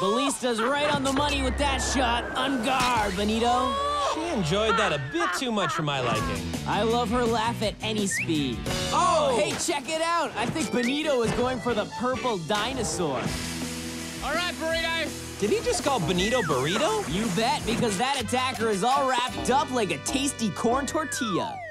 Ballista's right on the money with that shot. On guard, Benito. She enjoyed that a bit too much for my liking. I love her laugh at any speed. Oh! Hey, check it out. I think Benito is going for the purple dinosaur. All right, Burrito. Did he just call Benito Burrito? You bet, because that attacker is all wrapped up like a tasty corn tortilla.